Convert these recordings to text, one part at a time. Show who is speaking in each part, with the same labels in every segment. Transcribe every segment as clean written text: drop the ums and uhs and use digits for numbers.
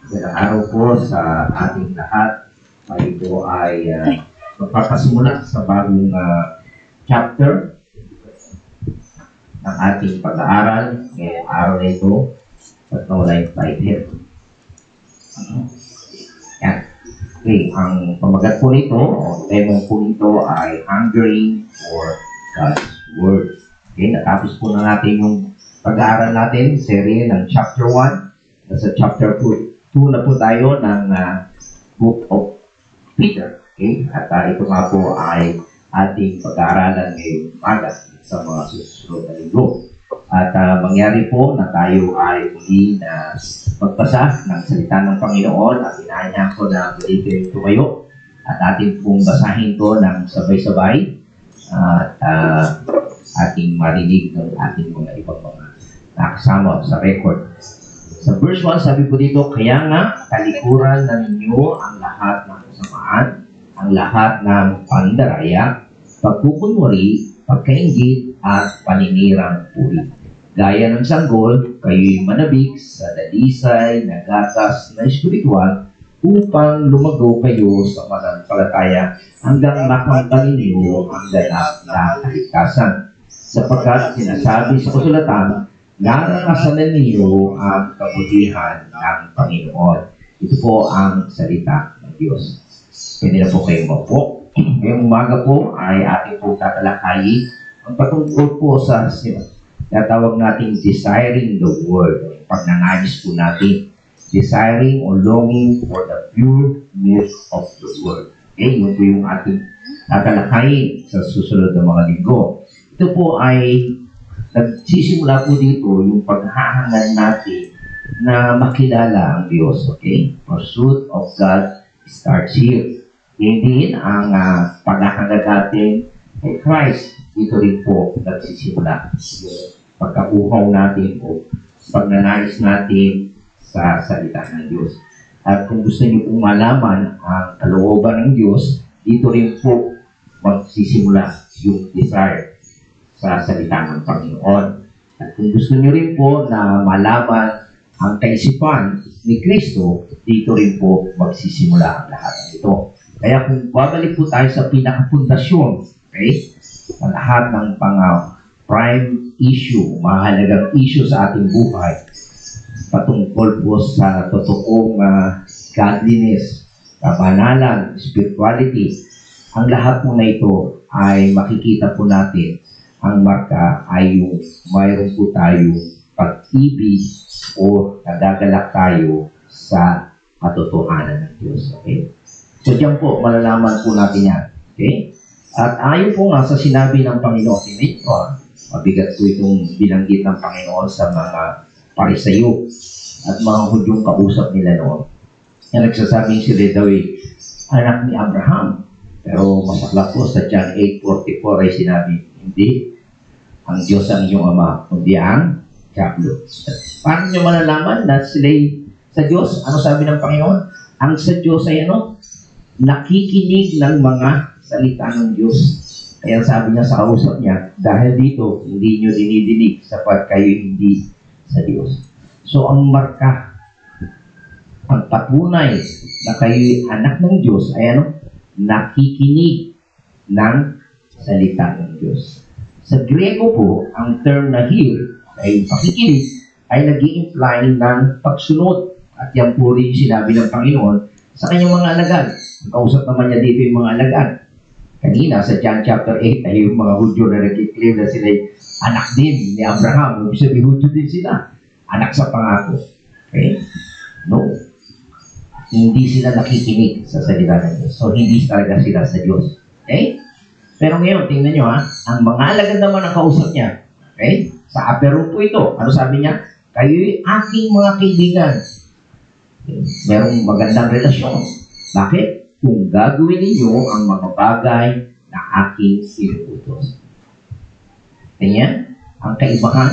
Speaker 1: Magandang araw po sa ating lahat. Ito ay magpapasimula sa bagong chapter ng ating pag-aaral ngayong araw na ito at nawala yung title. Yan. Okay, ang pamagat po nito, o temong po nito ay Hungering for God's Word. Okay, natapos po na natin yung pag-aaral natin, serye ng chapter 1. Nasa chapter 2 na po tayo ng Book of Peter. Okay? At ito nga po ay ating pag-aaralan ngayong umaga sa mga susunod na linggo. At mangyari po na tayo ay muli na magbasa ng salita ng Panginoon at inaanya ko na muli kayo tumayo at ating pong basahin ko ng sabay-sabay at ating marinig ng ating mga ibang mga nakasama sa record. Sa verse 1, sabi po dito, kaya nga, talikuran na ninyo ang lahat ng kasamaan, ang lahat ng pandaraya, pagkukunwari, pagkaingit, at paninirang puri. Gaya ng sanggol, kayo'y manabik sa dalisay na gatas na espiritual upang lumago kayo sa mananampalataya hanggang makamtan ninyo ang ganap na kaligtasan. Sapagkat sinasabi sa kasulatan, naranasan na ninyo ang kabutihan ng Panginoon. Ito po ang salita ng Diyos. Pwede na po kayong maupo. Ngayong umaga po ay ating po tatalakayin ang patungkol po sa tinatawag natin desiring the Word. Pagnanais po natin. Desiring or longing for the pure milk of the Word. Okay, yun po yung ating tatalakayin sa susunod na mga linggo. Ito po ay nagsisimula po dito yung paghahangad natin na makilala ang Diyos, okay? Pursuit of God starts here. Hindi ang paghahangad natin kay Christ, dito rin po nagsisimula. Yung pagkabuhaw natin o pagnanais natin sa salita ng Diyos. At kung gusto niyo pong malaman ang kalooban ng Diyos, dito rin po magsisimula yung desire sa salita ng Panginoon. At kung gusto niyo rin po na malaman ang kaisipan ni Kristo, dito rin po magsisimula ang lahat ng ito. Kaya kung babalik po tayo sa pinakapundasyon, okay, sa lahat ng prime issue, mahalagang issue sa ating buhay, patungkol po sa totoong godliness, kabanalan, spirituality, ang lahat po na ito ay makikita po natin ang marka ay yung mayroon po tayo pag-ibig o nagagalak tayo sa katotohanan ng Diyos. Okay? So, diyan po, malalaman po natin yan. Okay? At ayon po nga sa sinabi ng Panginoon, mabigat po itong binanggit ng Panginoon sa mga Parisayo at mga Hudyong kausap nila noon. Na nagsasabing sila daw anak ni Abraham. Pero masakla po sa John 8:44 ay sinabi, hindi ang Diyos ang inyong ama, kundi ang diablo. Paano nyo malalaman na sila'y sa Diyos? Ano sabi ng Panginoon? Ang sa Diyos ay nakikinig ng mga salita ng Diyos. Kaya sabi niya sa kausap niya, dahil dito, hindi nyo dinidinig sapat kayo hindi sa Diyos. So, ang marka, ang patunay na kayo'y anak ng Diyos ay nakikinig ng salita ng Diyos. Sa Grego po, ang term na hear ay pakikinig ay nag-i-imply ng pagsunod. At yan po rin sinabi ng Panginoon sa kanyang mga alagad. Ang kausap naman niya dito yung mga alagad. Kanina sa John chapter 8 ay yung mga Hudyo na nag-claim na sila anak din ni Abraham. Ibig sabihin, Hudyo din sila. Anak sa pangako. Okay? No. Hindi sila nakikinig sa salita ng Diyos. So, hindi talaga sila sa Diyos. Okay? Pero ngayon, tingnan nyo ang mga alagad naman ang kausap niya. Okay? Sa upper po ito. Ano sabi niya? Kayo'y aking mga kaibigan. Okay? Merong magandang relasyon. Bakit? Kung gagawin ninyo ang mga bagay na aking inuutos. Ganyan, ang kaibahan,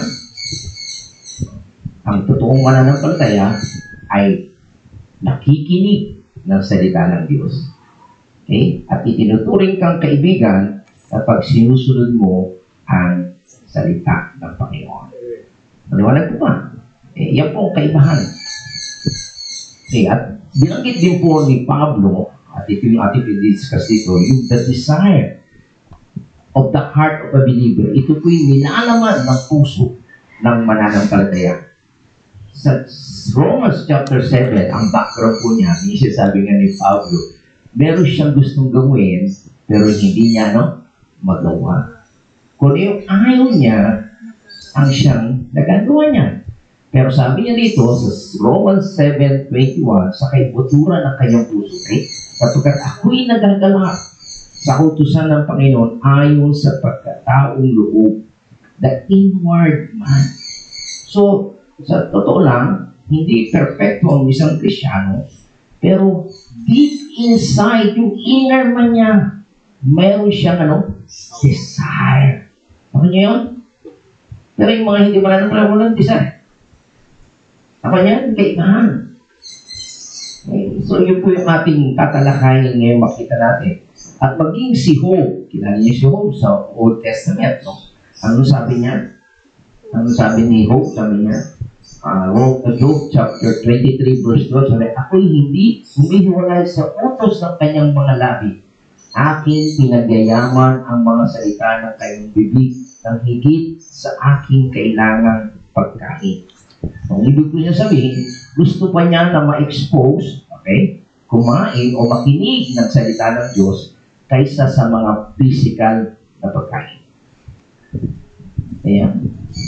Speaker 1: ang totoong mananampalataya ay nakikinig ng salita ng Diyos. Okay? At itinuturing kang kaibigan kapag sinusunod mo ang salita ng Panginoon. Maliwanag po ba? Yan po ang kaibahan. Okay, at binanggit din po ni Pablo, at ito yung ating discuss dito, yung the desire of the heart of a believer. Ito po yung nilalaman ng puso ng mananampalataya. Sa Romans chapter 7, ang background po niya, sabi nga ni Pablo, meron siyang gustong gawin, pero hindi niya magawa. Kung yung ayaw niya, ang siyang nagagawa niya. Pero sabi niya dito, sa Romans 7:21, sa kaibuturan ng kanyang puso, sapagkat ako'y nagagalak sa utusan ng Panginoon ayon sa pagkataong loob, the inward man. So, sa totoo lang, hindi perfecto ang isang Kristiyano, pero deep inside, yung inner man niya, mayroon siyang desire. Ano niya yun? Pero yung mga hindi mananampalataya, walang desire. Ako yan, kaibahan. Okay. So, yun po yung ating tatalakayin ngayon makita natin. At maging si Job, kilala niyo si Job sa Old Testament. So, ano sabi niya? Ano sabi ni Job? Sabi niya, Job chapter 23 verse 12, sabi, ako'y hindi humihiwalay sa utos ng kanyang mga labi. Aking pinagyayaman ang mga salita ng kanyang bibig ng higit sa aking kailangang pagkain. Ang ibig ko niya sabihin, gusto pa niya na ma-expose, okay, kumain o makinig ng salita ng Diyos kaysa sa mga physical na pagkain. Ayan.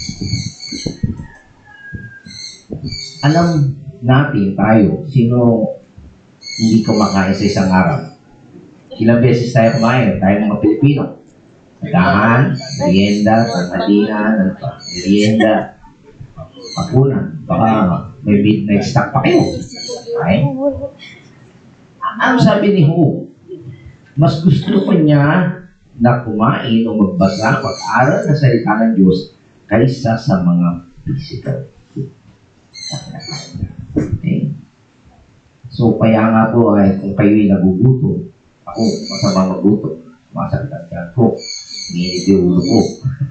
Speaker 1: Alam natin tayo, sino hindi kumakain sa isang araw? Ilang beses tayo kumain? Tayo mga Pilipino. Nagahan, merienda, tanghalian, merienda, hapunan. Baka may midnight snack pa kayo. Okay? Ano sabi ni Job? Mas gusto pa niya na kumain o magbasa, mag-aral na salita ng Diyos kaysa sa mga physical food. Okay? So, kaya nga po ay kung kayo'y nagugutom, ako, masama magutom, masakit ang tiyan ko, nginit yung ulo ko.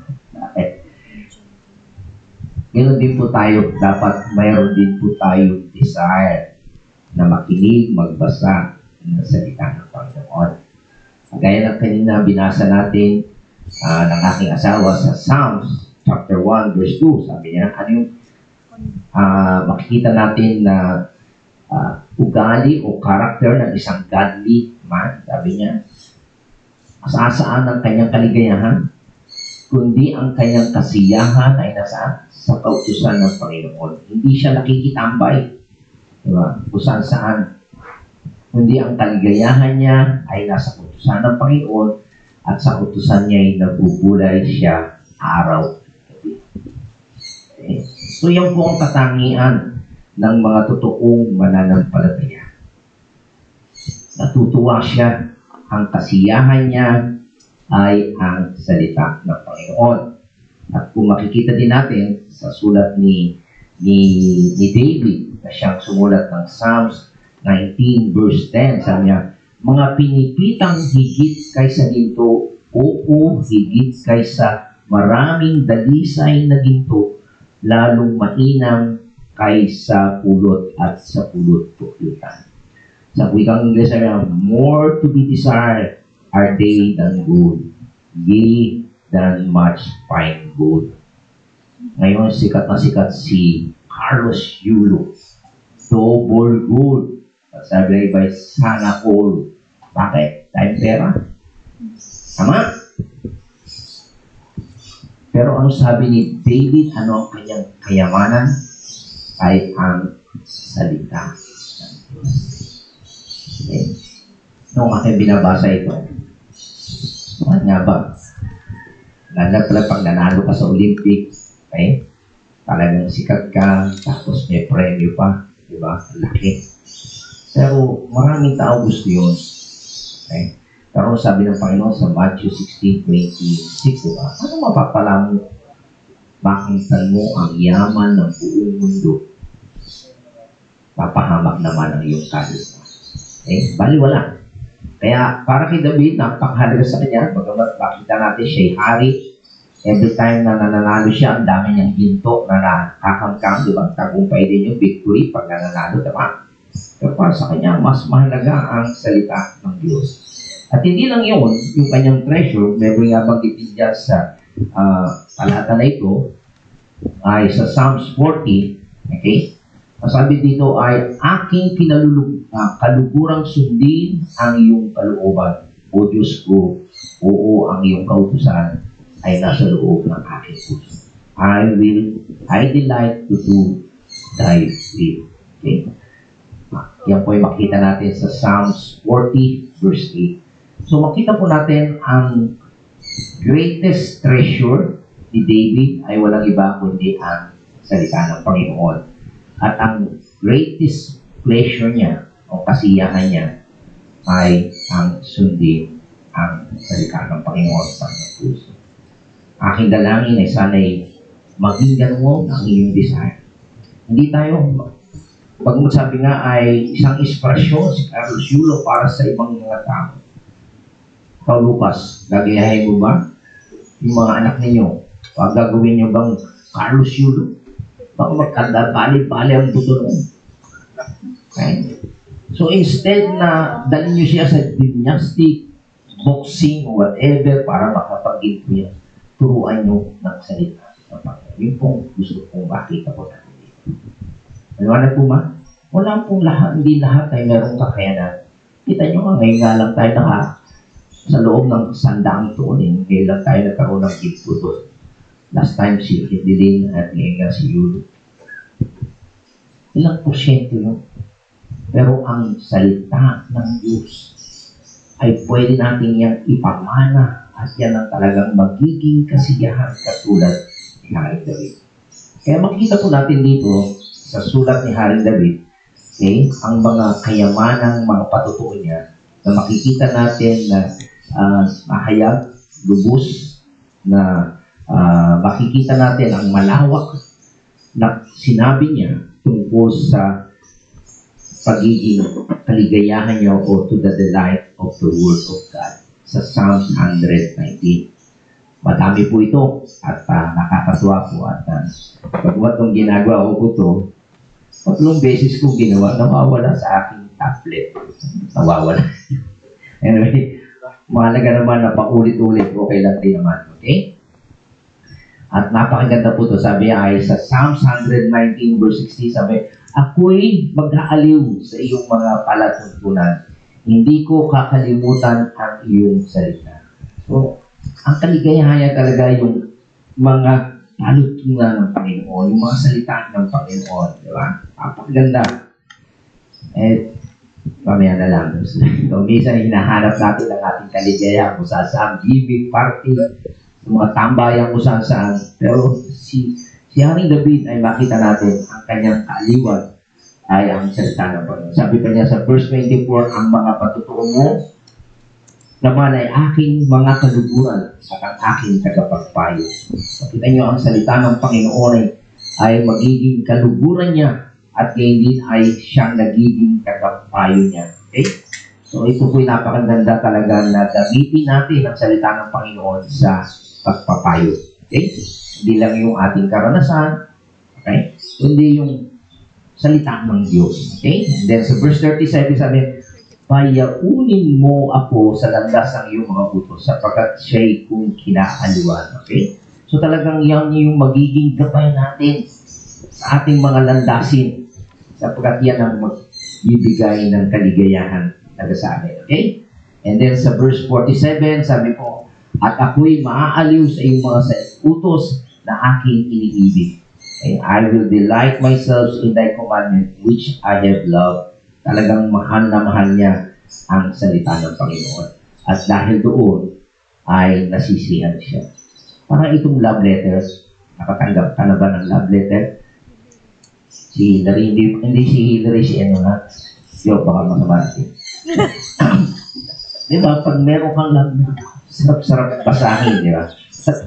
Speaker 1: Ganoon din po tayo, dapat mayroon din po tayo desire na makinig, magbasa ng salita ng Panginoon. Gaya ng kanina binasa natin ng aking asawa sa Psalms chapter 1 verse 2, sabi niya, ano yung makikita natin na ugali o character ng isang godly man, sabi niya, saan ang kanyang kaligayahan, kundi ang kanyang kasiyahan ay nasaan? Sa kautusan ng Panginoon. Hindi siya nakikitambay. Diba? Kung saan. Kundi ang kaligayahan niya ay nasa kautusan ng Panginoon at sa kautusan niya ay nagbubulay siya araw. Okay. So, yan po ang katangian ng mga totoong mananampalataya. Natutuwa siya. Ang kasiyahan niya ay ang salita ng Panginoon. At kung makikita din natin sa sulat ni David na siyang sumulat ng Psalms 19 verse 10, sabi niya, mga pinipitang higit kaysa ginto, oo, higit kaysa maraming dalisay na ginto, lalong mainam kaysa pulot at sa pulot-pulutan. Sa wikang Ingles, sabi niya, more to be desired are they than gold, yea, than much fine gold. Ngayon, sikat na sikat si Carlos Yulo. Double gold. Sabi na iba, sana all. Bakit? Dahil pera. Tama? Pero ano sabi ni David, ano ang kanyang kayamanan? Ay ang salita. Okay. Noong aking binabasa ito, ano nga ba? Lalo pala pag nanalo ka sa Olympic, okay? Talagang sikat ka, tapos may premyo pa, di ba? Laki. Pero maraming tao gusto yun. Okay? Pero sabi ng Panginoon sa Matthew 16:26, di ba? Ano mapapala mo? Makintan mo ang yaman ng buong mundo. Papahamak naman ang iyong kaluluwa. Okay? Baliwala. Kaya para kay David, napakahalaga sa kanya, bagamat makita natin siya'y hari, every time na nananalo siya, ang dami niyang ginto na nakakamkam, di ba? Tagumpay din yung victory pag nananalo, diba? Pero para sa kanya, mas mahalaga ang salita ng Diyos. At hindi lang yun, yung kanyang treasure, meron nga banggitin dyan sa talata na ito, ay sa Psalms 40, okay? Sabi dito ay, aking kalugurang sundin ang iyong kalooban. O Diyos ko, oo, ang iyong kautusan ay nasa loob ng aking puso. I delight to do thy will. Okay? Yan po ay makita natin sa Psalms 40 verse 8. So makita po natin ang greatest treasure ni David ay walang iba kundi ang salita ng Panginoon. At ang greatest pleasure niya o kasiyahan niya ay ang sundin ang salita ng Panginoon sa kanyang puso. Aking dalangin ay sana'y maging ganoon ang iyong desire. Hindi tayo, pag sabi nga ay isang inspirasyon si Carlos Yulo para sa ibang mga tao. Ikaw, Lucas, gagayahin mo ba yung mga anak ninyo? Pag gagawin nyo bang Carlos Yulo? Baka magkanda-bali-bali ang buto nun. Okay? So instead na dalhin nyo siya sa gymnastic, boxing, whatever, para makapag-ginto yan, turuan nyo ng salita. Yun pong gusto kong makita po natin dito. Maliwanag po ma? Wala pong lahat, hindi lahat ay merong kakayanan. Kita nyo nga, ngayon nga lang tayo sa loob ng 100 tunin, ngayon lang tayo nagkaroon ng ginto doon. Last time si Edeline at ngayon nga si Yulo. Ilang porsyento yun? Pero ang salita ng Diyos ay pwede natin yang ipamana at yan ang talagang magiging kasiyahan katulad ni Haring David. Kaya makikita po natin dito sa sulat ni Haring David, okay, ang mga kayamanang mga patutuo niya na makikita natin na mahayag, lubos, na makikita natin ang malawak na sinabi niya tungkol sa pagiging kaligayahan niya o to the delight of the Word of God sa Psalms 119. Madami po ito at nakakatuwa po at pagkat itong ginagawa ko ito, 3 beses kong ginawa, nawawala sa aking tablet. Nawawala. Anyway, mahalaga naman na paulit-ulit, okay lang din naman. Okay? At napakaganda po ito. Sabi ay sa Psalms 119 verse 60, sabi, ako'y mag-aaliw sa iyong mga palatuntunan. Hindi ko kakalimutan ang iyong salita. So, ang kaligayahan talaga yung mga palutunan ng Panginoon, yung mga salita ng Panginoon. Di ba? Napakaganda. Mamaya na lang. So, minsan hinahanap natin ang ating kaligayahan kung saan giving party, mga tambayan kung saan. Pero si Haring David ay makita natin ang kanyang kaaliwan ay ang salita ng Panginoon. Sabi pa niya sa verse 24, ang mga patutuo mo naman ay aking mga kaluguran at ang aking tagapagpayo. Makita niyo ang salita ng Panginoon ay magiging kaluguran niya at ngayon din ay siyang nagiging tagapagpayo niya. Okay? So ito po'y napakaganda talaga na gamitin natin ang salita ng Panginoon sa pagpapayo. Okay? Hindi lang yung ating karanasan, okay? Kundi yung salita ng Diyos. Okay? And then sa verse 37 sabi, payaunin mo ako sa landas ng iyong mga utos sapagkat siya'y kung kinaaliwan. Okay? So talagang yan yung magiging gabay natin sa ating mga landasin sapagkat yan ang magbibigay ng kaligayahan na sa amin. Okay? And then sa verse 47, sabi po, at ako'y maaaliw sa iyong mga utos na aking iniibig. And I will delight myself in thy commandment which I have loved. Talagang mahal na mahal niya ang salita ng Panginoon. At dahil doon, ay nasisihan siya. Parang itong love letters, nakatanggap ka na ba ng love letter? Si Hillary, hindi si Hillary, si ano na, yo, baka masama natin. Di ba, pag meron kang love letter, sarap-sarap basahin, di ba?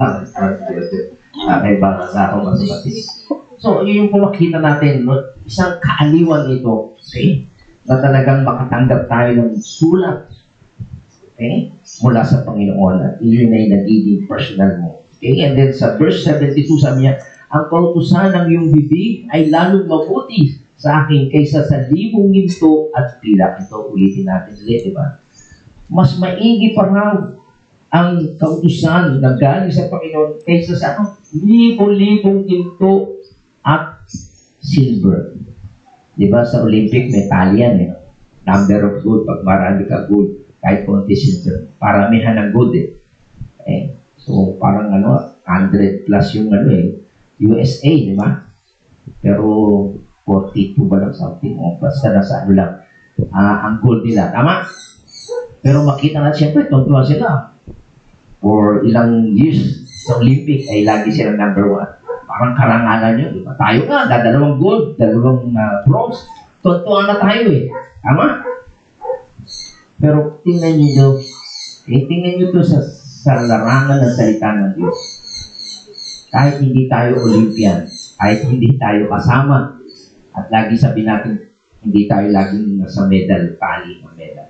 Speaker 1: May baka sa ako masamatin. So, yun yung pumakita natin, no? Isang kaaliwan ito, okay? Na talagang makatanggap tayo ng sulat, okay? Mula sa Panginoon at yun ay nagiging personal mo. Okay? And then sa verse 72 sabi niya, ang kautusan ng iyong bibig ay lalong mabuti sa akin kaysa sa 1,000 ginto at pilak. Ito, ulitin natin ulit, di ba? Mas maigi pa raw ang kautusan na galing sa Panginoon kaysa sa 1,000 ginto at silver. Di ba, sa Olympic, metal yan, eh. Number of gold, pag marami ka gold, kahit konti silver, paramihan ng gold, eh. So, parang 100 plus yung USA, di ba? Pero, 42 ba lang something, o basta nasa lang, ang gold nila. Tama? Pero makita na siyempre, tuntua sila. For ilang years sa Olympic, ay lagi silang number 1. Parang karangalan yun, di ba? Tayo nga, dalawang gold, dalawang bronze. Tuntua na tayo eh. Tama? Pero tingnan nyo ito sa larangan ng salita ng Diyos. Kahit hindi tayo Olympian, kahit hindi tayo kasama, at lagi sabi natin, hindi tayo laging nasa medal, tali ng medal.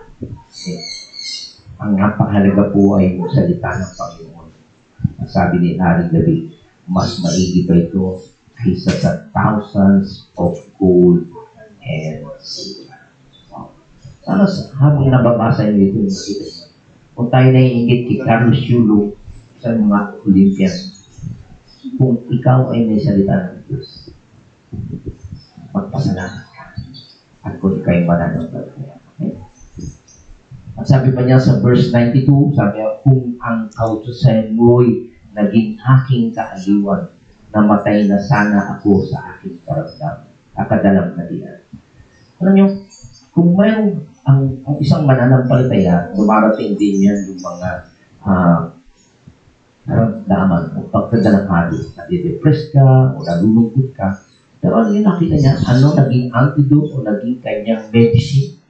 Speaker 1: Ang napakahalaga po ay yung salita ng Panginoon. Sabi ni Haring David, mas maigi pa ito kaysa sa thousands of gold and silver. Sana habang nababasa niyo ito, makita niyo. Kung tayo naiingit kay Carlos Yulo sa mga Olympian, kung ikaw ay may salita ng Diyos, magpasalamat ka. At kung ikaw ay mananampalataya. Okay? At sabi pa niya sa verse 92, sabi niya, kung ang kautusan mo'y naging aking kaaliwan, namatay na sana ako sa aking kadalam na diyan. Alam niyo, kung mayroong ang isang mananampalataya, dumarating din yan yung mga daman o pagkadalanghali. Nade-depress ka o nalulungkot ka. Pero ano yung nakita niya? Ano naging antidote o naging kanyang medicine?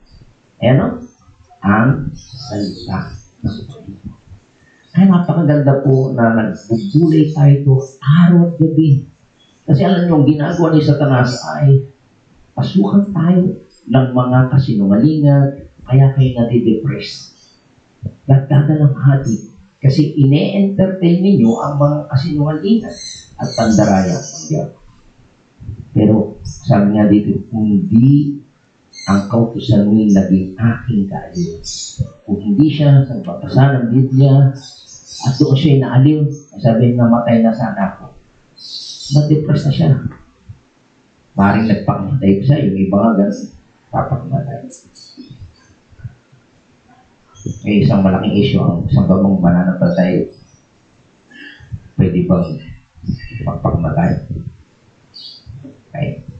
Speaker 1: Ang salita ng Panginoon. Ay, napakaganda po na nagbubulay tayo ito araw at gabi. Kasi alam niyo, ang ginagawa ni Satanas ay pasukan tayo ng mga kasinungalingan, kaya kayo nade-depress. Nagdadalang hati. Kasi ine-entertain ninyo ang mga kasinungalingan at pandaraya ng diabo. Pero sabi nga dito, hindi ang kautusan mo'y naging aking kaaliw. Kung hindi siya sa pagbasa ng Biblia at doon siya'y naaliw, sabi namatay na sana ako. Na-depress na siya. Maring nagpakamatay ko siya, yung iba nga ganun, papakamatay. May isang malaking issue, ang isang babang mananampalataya, pwede bang magpakamatay? Okay.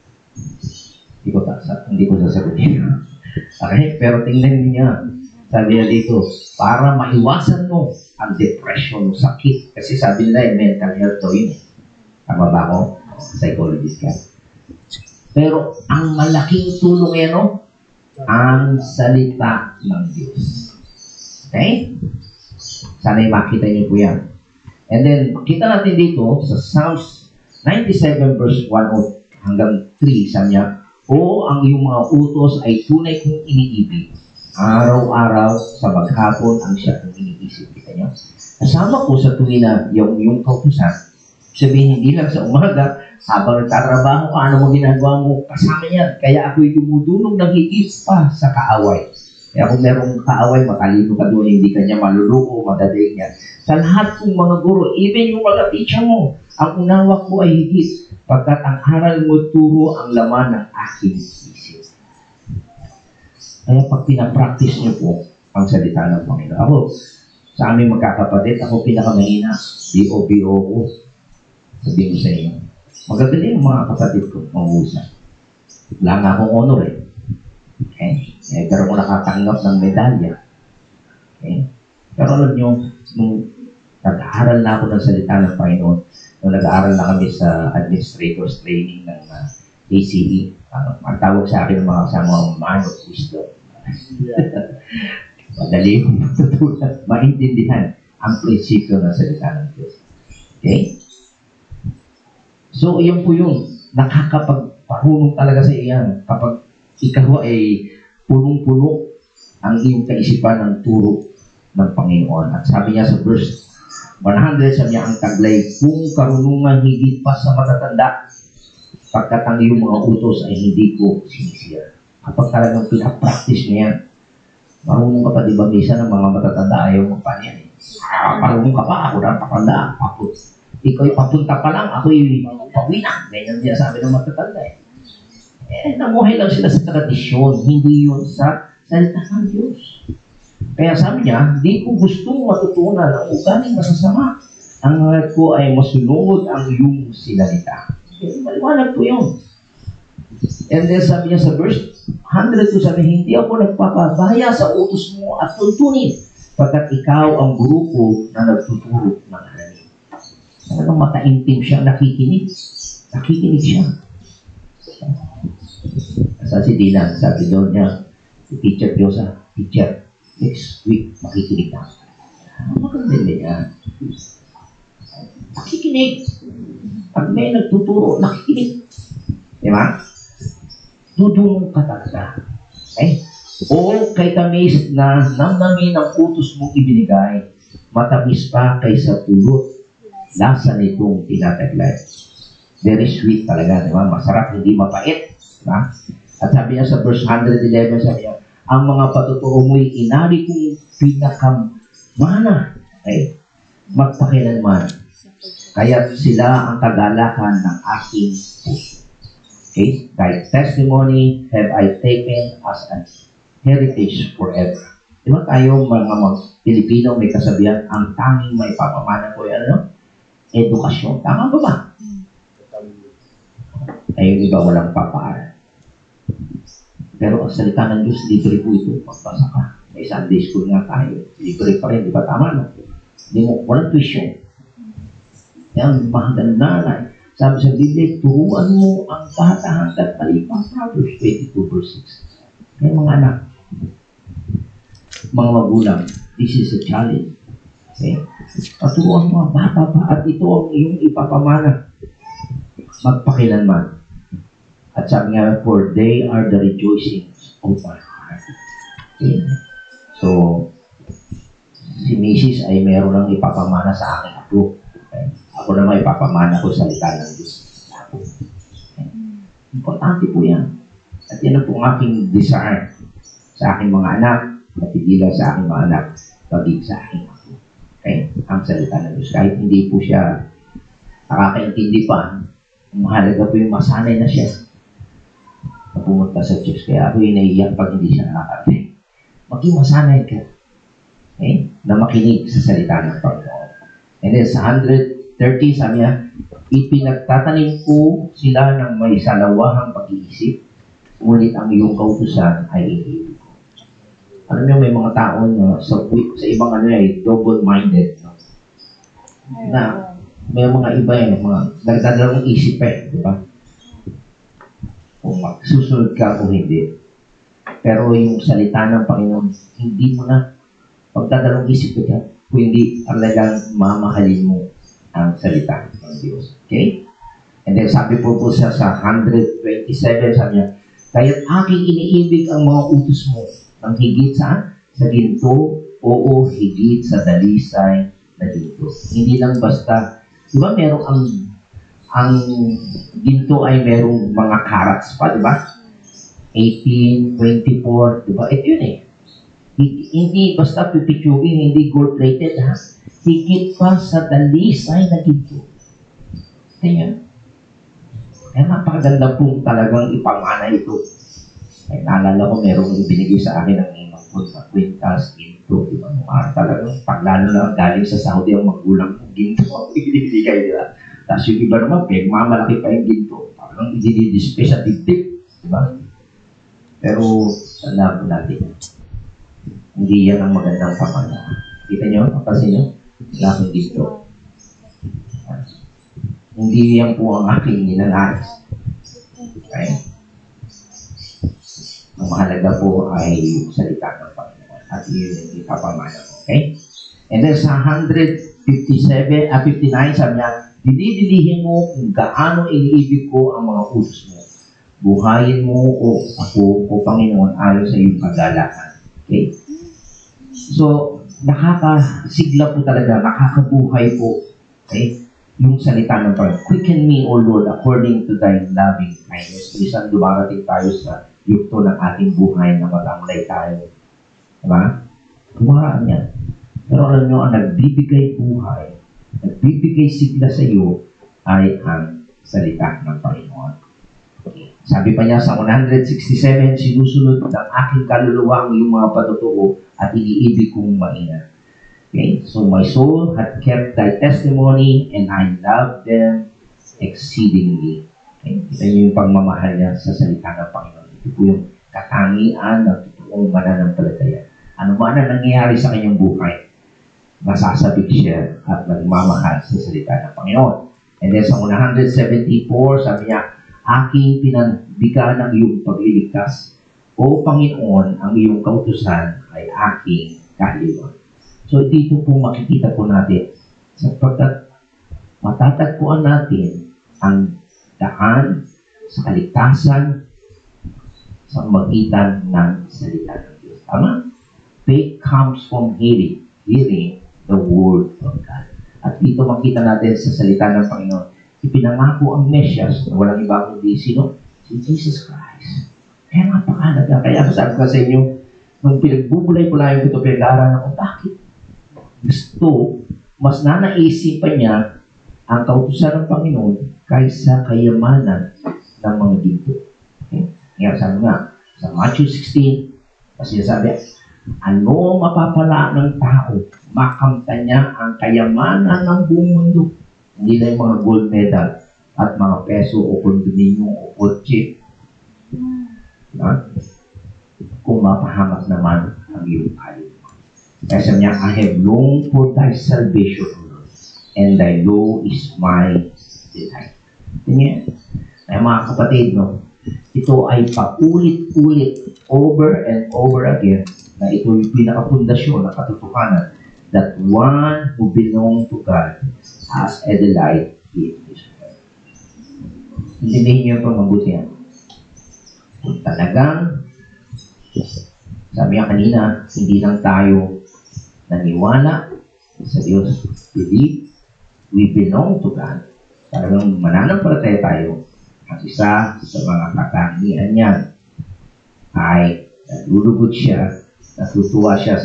Speaker 1: Hindi ko sasagutin. Okay, pero tingnan niya. Sabi niya dito, para maiwasan mo ang depression o sakit. Kasi sabi nila, mental health to yun. Tama ba ako? Psychologist ka. Pero ang malaking tulong yan, ang salita ng Diyos. Okay? Sana'y makita niyo po yan. And then, makita natin dito sa Psalms 97 verse 1 hanggang 3, sabi niya, o ang iyong mga utos ay tunay kong iniibig. Araw-araw sa maghapon ang siya kong iniisip. Kita niyo? Kasama po sa tuwin na yung kautusan. Sabihin, hindi lang sa umaga, habang nagtatrabaho ka, ano mo ginagawa mo, kasama yan. Kaya ako'y dumudulong ng higit pa sa kaaway. Kaya kung merong kaaway, matalino ka doon, hindi ka niya maluluko, madadaig niya. Sa lahat kong mga guro, even yung mga teacher mo, ang unawa ko ay higit, pagkat ang aral mo turo ang laman ng aking isip. Kaya pag pinapractice niyo po ang salita ng Panginoon. Ako, sa aming magkakapatid, ako pinakamahina, B.O.B.O. ko. Sabihin ko sa inyo, magagaling ang mga kapatid ko, mangusap. Wala nga akong honor eh. Okay? Pero kung nakatanggap ng medalya. Okay? Pero alam nyo, nung nag-aaral na ako ng salita ng Panginoon, nung nag-aaral na kami sa administrator's training ng ACE, ang tawag sa akin ng mga kasama, man of wisdom. Madali kong matutunan, maintindihan ang prinsipyo ng salita ng Diyos. Okay? So, yun po yun. Nakakapagpahunong talaga sa iyan kapag ikaw ay punong-puno ang iyong kaisipan ng turo ng Panginoon. At sabi niya sa verse 100, sabi niya, ang taglay, kung karunungan higit pa sa matatanda, pagkat ang iyong mga utos ay hindi ko sinisira. Kapag talagang pinapractice niya yan, marunong ka pa, di ba, misa ng mga matatanda ayaw magpanyan eh. Marunong ka pa, ako na patanda, ikaw papunta pa lang, ako'y pauwi na. Ganyan din sabi ng matatanda eh. Namuhay lang sila sa tradisyon, hindi yun sa salita ng Diyos. Kaya sabi niya, di ko gustong matutunan ang ugaling masasama. Ang hangat ko ay masunod ang iyong sinalita. Maliwanag po yun. And then sabi niya sa verse 102, sabi, hindi ako nagpapabaya sa utos mo at tuntunin, pagkat ikaw ang grupo na nagtuturo ng alamin. Talagang mataimtim siya, nakikinig. Nakikinig siya. Sa si Dylan, sabi doon niya, si Teacher Diyosa, Teacher, next week, makikinig na. Maganda niya. Nakikinig. Pag may nagtuturo, nakikinig. Di ba? Dudulong ka talaga. Okay? O kay tamis na namnamin ang utos mong ibinigay, matamis pa kaysa pulot, lasa nitong tinataglay. Very sweet talaga, di ba? Masarap, hindi mapait. Di ba? At sabi niya sa verse 111, sabi niya, ang mga patuturo mo'y inari kong pinakamana. Okay? Magpakilanman. Kaya sila ang kagalakan ng aking puso. Okay? Thy testimony have I taken as an heritage forever. Di ba tayo mga Pilipino may kasabihan, ang tanging may papamana ko ay ano? Edukasyon. Tama ba ba? Ay yung iba walang papaaral. Pero ang salita ng Diyos, libre po ito. Magbasa ka. May Sunday school nga tayo. Libre pa rin. Di ba tama? No? Hindi mo, walang tuition. Yan, maganda na. Sabi sa Biblia, turuan mo ang bata hanggat palipang. Proverbs 22 verse 6. Kaya mga anak, mga magulang, this is a challenge. Okay? Paturuan mo ang bata pa at ito ang iyong ipapamana. Magpakilanman. At sabi nga, for they are the rejoicings of my heart. Okay? So, si Mrs. ay meron ng ipapamana sa akin ako. Okay? Ako naman ipapamana ko sa salita ng Diyos. Okay? Importante po yan. At yan ang po ang aking desire sa aking mga anak, matigilan sa aking mga anak, pagig sa aking ako. Okay? Ang salita ng Diyos. Kahit hindi po siya nakakaintindi pa, mahalaga po yung masanay na siya na pumunta sa church. Kaya ako yung naiiyak pag hindi siya nakakarating. Maging masanay ka. Okay? Na makinig sa salita ng Panginoon. And then sa 130, sabi niya, ipinagtatanim ko sila ng may salawahang pag-iisip, ngunit ang iyong kautusan ay iibig ko. Alam niyo, may mga tao na sa ibang ano ay double-minded. No? Na may mga iba yan, mga nagdadalawang isip di ba? Kung magsusunod ka o hindi. Pero yung salita ng Panginoon, hindi mo na magdadalawang isip ka kung hindi talagang mamahalin mo ang salita ng Diyos. Okay? And then sabi po sa 127, sabi niya, kaya't aking iniibig ang mga utos mo ng higit sa ginto, oo, higit sa dalisay na ginto. Hindi lang basta, di ba merong ang ginto ay merong mga carats pa, di ba? 18, 24, di ba? Ito yun eh. Hindi basta pipitsugin, hindi gold-plated ha. Higit pa sa dalisay na ginto. Tingnan. Kaya napakaganda pong talagang ipamana ito. Ay naalala ko merong ibinigay sa akin ng imang ko sa quintals ginto. Di ba? Talagang paglalo na galing sa Saudi ang magulang ng ginto ang ibinigay nila. Tapos yung iba naman, mamalaki pa yung ginto. Parang idinidispe sa dibdib. Di ba? Pero, tanda po natin. Hindi yan ang magandang pamana. Kita nyo? Kapasin nyo? Wala akong ginto. Hindi yan po ang aking ninanais. Okay? Ang mahalaga po ay yung salita ng Panginoon. At yun yung ipapamana ko. Okay? And then sa 159, sabi niya, dinidilihin mo kung gaano iniibig ko ang mga utos mo. Buhayin mo ako, o Panginoon, ayon sa iyong kagalakan. Okay? So, nakakasigla po talaga, nakakabuhay po. Okay? yung salita ng Panginoon. Quicken me, O Lord, according to thy loving kindness. Minsan dumarating tayo sa yugto ng ating buhay na matamlay tayo. Diba? Tumaraan yan. Pero alam nyo, ang nagbibigay buhay, nagbibigay sigla sa iyo, ay ang salita ng Panginoon. Okay. Sabi pa niya sa 167, sinusunod ng aking kaluluwa ang iyong mga patutuo at iniibig kong maingat. Okay? So my soul had kept thy testimony and I loved them exceedingly. Okay? Kita niyo yung pagmamahal niya sa salita ng Panginoon. Ito po yung katangian ng totoong mananampalataya. Ano man ang nangyayari sa kanyang buhay, masasabik siya at nagmamahal sa salita ng Panginoon. And then sa 174, sabi niya, aking pinanbigan ng iyong pagliligtas. O Panginoon, ang iyong kautusan ay aking kahiliwan. So dito po makikita po natin, sapagkat matatagpuan natin ang daan sa kaligtasan sa magitan ng salita ng Diyos. Tama? Faith comes from hearing the Word of God. At dito makita natin sa salita ng Panginoon, ipinangako ang Mesias na walang iba kundi sino? Si Jesus Christ. Kaya napakalaga. Kaya sabi ko sa inyo, nung pinagbubulay-bulayan ko ito, pinag-aaral ako, bakit gusto, mas nanaisipan niya ang kautusan ng Panginoon kaysa kayamanan ng mga ginto. Okay? Kaya sabi nga, sa Matthew 16, kasi sabi, ano mapapala ng tao? Makamtan niya ang kayamanan ng buong mundo. Hindi na yung mga gold medal at mga peso o kondominyo o kotse. Kung mapahamak naman ang iyong kayo. Kasi niya, I have longed for thy salvation, Lord, and thy law is my delight. Tingnan. Ay mga kapatid, no? Ito ay paulit-ulit over and over again na ito yung pinakapundasyon na katotohanan that one who belongs to God has a delight in His word. Intindihin niyo itong mabuti yan. Kung talagang, sabi nga kanina, hindi lang tayo naniwala sa Diyos, believe, we belong to God. Talagang mananampalataya tayo. Ang isa sa mga katangian niya ay nalulugod siya, natutuwa siya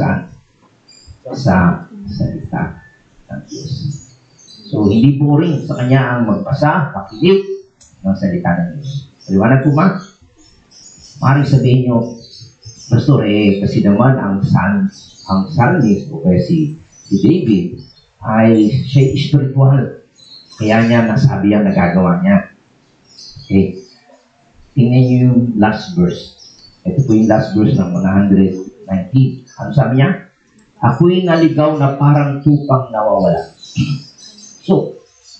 Speaker 1: sa salita ng Diyos. So, hindi boring sa kanya ang magbasa, pakinig ng salita ng Diyos. Paliwanag po ba? Maring sabihin nyo, Pastor, kasi naman ang psalmist o kaya si David ay siya spiritual. Kaya niya nasabi ang nagagawa niya. Okay. Tingnan niyo yung last verse. Ito po yung last verse ng 119. Ano sabi niya? Ako'y naligaw na parang tupang nawawala. So,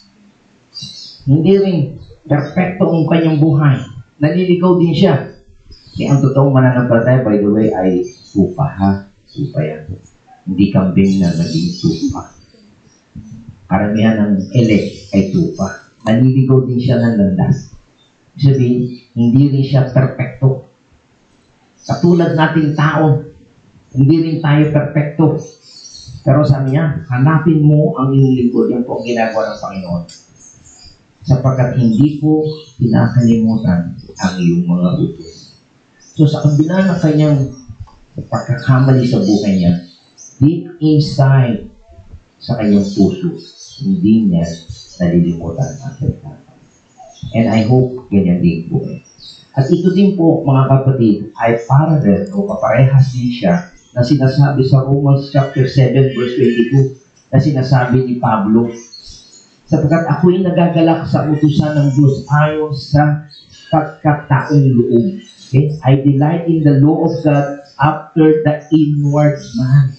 Speaker 1: hindi rin perfecto ang kanyang buhay. Naliligaw din siya. Kaya ang totoong mananampalataya, by the way, ay tupa ha. Tupa yan. Hindi kambing na naging tupa. Karamihan ng elect ay tupa. Naliligaw din siya ng landas. Sabihin, hindi rin siya perfecto. Katulad nating tao, hindi rin tayo perfecto. Pero sabi niya, hanapin mo ang iyong lingkod. Yan po ang ginagawa ng Panginoon. Sapagkat hindi po pinakalimutan ang iyong mga utos. So sa kabila ng kanyang pagkakamali sa buhay niya, deep inside sa kanyang puso, hindi niya nalilimutan ang salita. And I hope ganyan din po. At ito din po, mga kapatid, ay parallel o kaparehas din siya na sinasabi sa Romans chapter 7 verse 22 na sinasabi ni Pablo, sapagkat ako'y nagagalak sa utusan ng Diyos ayon sa pagkataong loob. Okay? I delight in the law of God after the inward man.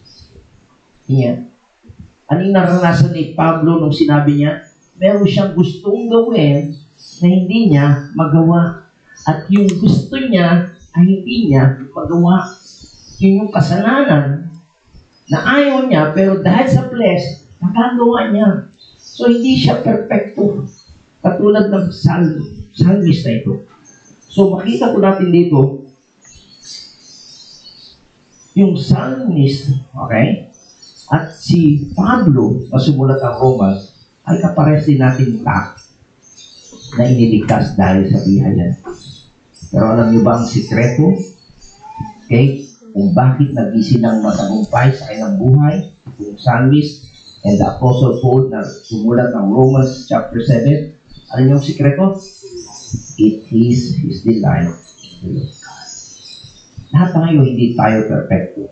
Speaker 1: Yan. Ano yung naranasan ni Pablo nung sinabi niya? Meron siyang gustong gawin na hindi niya magawa. At yung gusto niya ay hindi niya magawa. Yun yung kasalanan na ayaw niya, pero dahil sa flesh, nakagawa niya. So, hindi siya perfecto. Katulad ng psalmist na ito. So, makita po natin dito, yung psalmist, okay? At si Pablo, na sumulat ang Romans, ay kapares din natin lahat na iniligtas dahil sa biyaya. Pero alam niyo ba ang sikreto? Okay? Kung bakit nagising ng matagumpay sa kanyang buhay, yung psalmist and the Apostle Paul na sumulat ng Romans chapter 7, ano yung sikreto? It is His delight to love God. Lahat tayo, hindi tayo perfecto.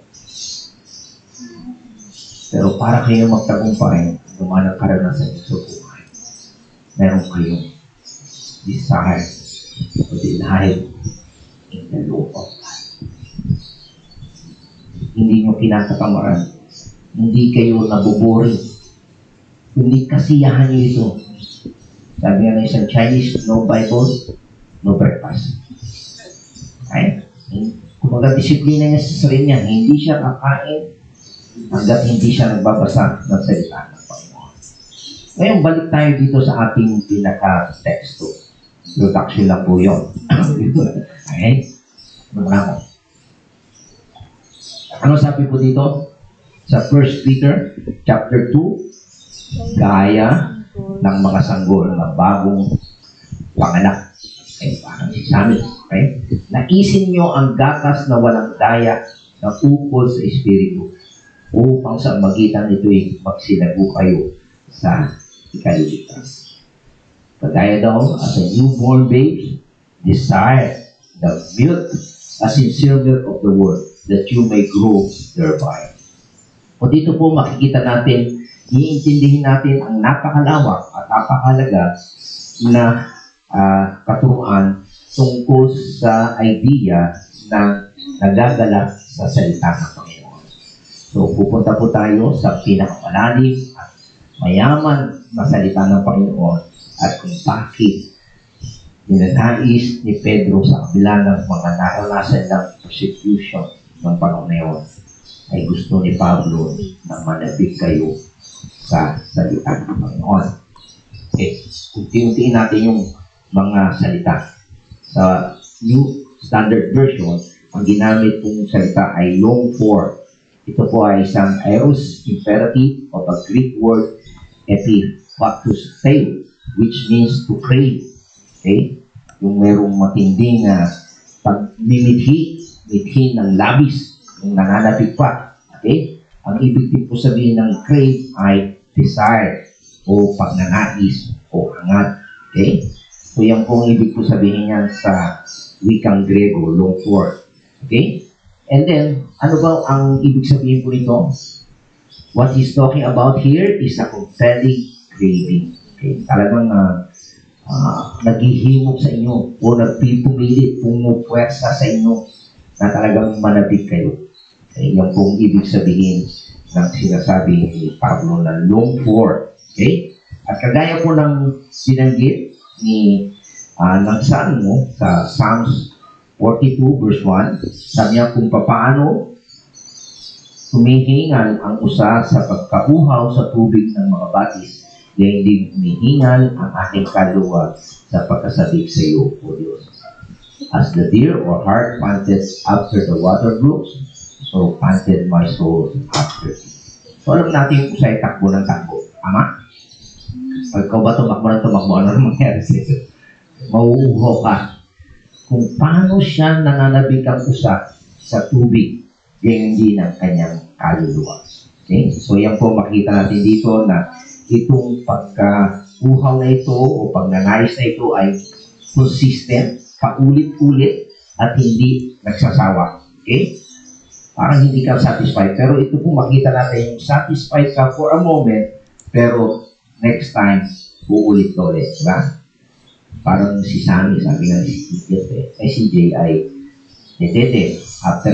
Speaker 1: Pero para kayo magtagumpay, gumanang karanasan sa buhay, meron kayong desire to delight in the law of God. Hindi nyo kinakatamaran. Hindi kayo nabuboring. Hindi kasiyahan nyo ito. Sabi nga ng isang Chinese, no Bible, no breakfast. Okay? Kumbaga, disiplina niya sa sarili niya. Hindi siya kakain hanggat hindi siya nagbabasa ng salita ng Panginoon. Ngayon, balik tayo dito sa ating pinaka-teksto. Introduction lang po yun. Okay? Ano ano sabi po dito? Sa 1 Peter chapter 2, gaya ng mga sanggol na bagong panganak. Okay, parang sa amin. Okay? Naisin nyo ang gatas na walang daya na ukol sa Espiritu upang sa magitan nito'y magsilago kayo sa ikaliligtas. Kagaya daw, as a newborn babe, desire the milk, as sincere milk of the word, that you may grow thereby. O dito po makikita natin, iintindihin natin ang napakalawak at napakahalaga na katuruan tungkol sa idea na nagagalak sa salita ng Panginoon. So, pupunta po tayo sa pinakamalalim at mayaman na salita ng Panginoon at kung bakit ninanais ni Pedro sa kabila ng mga naranasan ng persecution ng panahon na yun, ay gusto ni Pablo na manabik kayo sa salita ng Panginoon. Okay, unti-untiin natin yung mga salita. Sa New Standard Version, ang ginamit pong salita ay long form. Ito po ay isang aorist imperative of a Greek word epiphaktusteo, which means to crave. Okay? Yung merong matinding pagmimithi ng labis, yung nananapig pa. Okay? Ang ibig din po sabihin ng crave ay desire o pagnanais o hangat. Okay? So yan po ang ibig po sabihin niyan sa wikang Grego, long form. Okay? And then, ano ba ang ibig sabihin po nito? What he's talking about here is a compelling craving. Okay? Talagang naghihimok sa inyo o nagpipumilit, pumupwersa sa inyo na talagang manabig kayo. Okay? Yan pong ibig sabihin ng sinasabi ni Pablo na long form. Okay? At kagaya po ng sinanggit ni ng Salmo sa Psalms 42 verse 1, sabi niya kung paano humihingal ang usa sa pagkauhaw sa tubig ng mga batis, kaya hindi humihingal ang aking kaluluwa sa pagkasabik sa iyo, O Diyos. As the deer or hart panted after the water brooks, so panted my soul after thee. So alam natin kung sa'yo takbo ng takbo. Tama? Pag ikaw ba tumakbo, ano mangyari sa'yo? Mauuho ka. Kung paano siya nananabik ang usa sa tubig, yung hindi ng kanyang kaluluwa. Okay? So yan po makita natin dito na itong pagka-uhaw na ito o pagnanais na ito ay consistent, paulit-ulit at hindi nagsasawa. Okay? Parang hindi ka satisfied. Pero ito po makita natin yung satisfied ka for a moment, pero next time, uulit ka ulit. Diba? Parang si Sammy, sabi nga si CJ ay after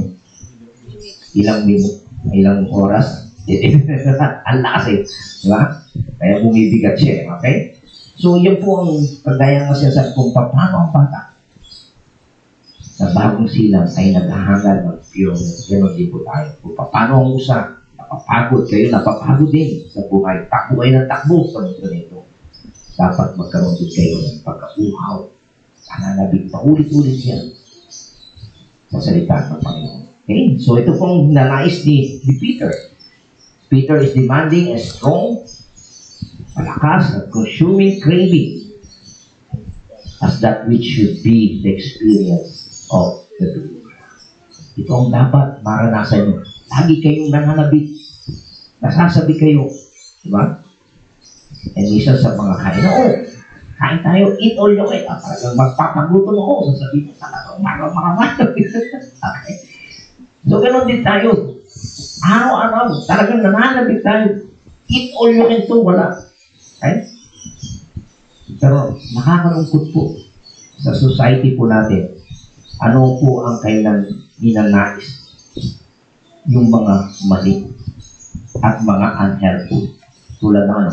Speaker 1: ilang oras, ang lakas eh. Diba? Kaya bumibigat siya. Okay? So, yan po ang pagdaya nga siya sa kung paano ang bata sa bagong silang ay naghahangal ng pure. Ganon din po tayo. Kung paano ang usa, napapagod kayo, napapagod din sa buhay. Takbo kayo ng takbo sa mundo nito. Dapat magkaroon din kayo ng pagkauhaw. Nananabig pa ulit-ulit yan sa salita ng Panginoon. Okay? So, ito pong nanais ni Peter. Peter is demanding a strong malakas at consuming craving as that which should be the experience of the believer. Ito ang dapat maranasan nyo. Lagi kayong nananabik. Nasasabi kayo. Diba? And isa sa mga kain, kain tayo, eat all you eat. Talagang magpapagutom ako. Sasabihin ko talagang marang. Okay. So, ganoon din tayo. Araw-araw, talagang nananabik tayo. Eat all you can to, wala. Okay? Pero nakakalungkot po sa society po natin, ano po ang kailan ninanais? Yung mga mali at mga unhealthy. Tulad ng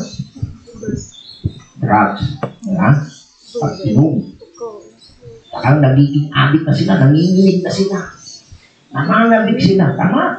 Speaker 1: drugs, pag-inom. Parang nagiging addict na sila, nanginginig na sila. Nananabik sila, tama?